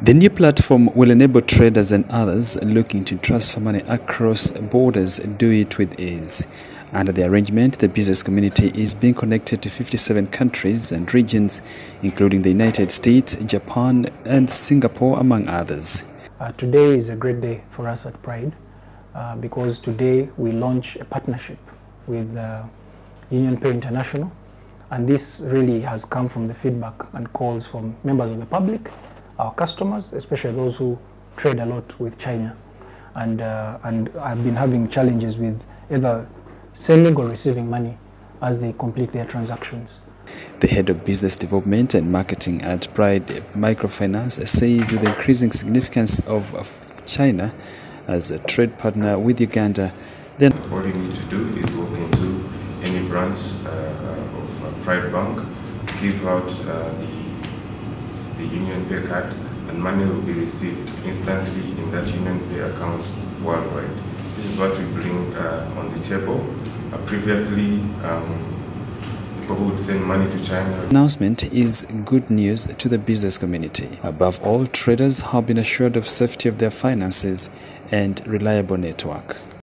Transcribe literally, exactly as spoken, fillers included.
The new platform will enable traders and others looking to transfer money across borders do it with ease. Under the arrangement, the business community is being connected to fifty-seven countries and regions, including the United States, Japan, and Singapore, among others. Uh, today is a great day for us at Pride uh, because today we launch a partnership with uh, UnionPay International, and this really has come from the feedback and calls from members of the public, our customers, especially those who trade a lot with China, and uh, and have been having challenges with either sending or receiving money as they complete their transactions. The head of business development and marketing at Pride Microfinance says with the increasing significance of, of China as a trade partner with Uganda, then all you need to do is walk into any branch uh, of uh, Pride Bank, give out uh, the the UnionPay card, and money will be received instantly in that UnionPay account worldwide. This is what we bring uh, on the table. Uh, previously, um, people would send money to China. The announcement is good news to the business community. Above all, traders have been assured of safety of their finances and reliable network.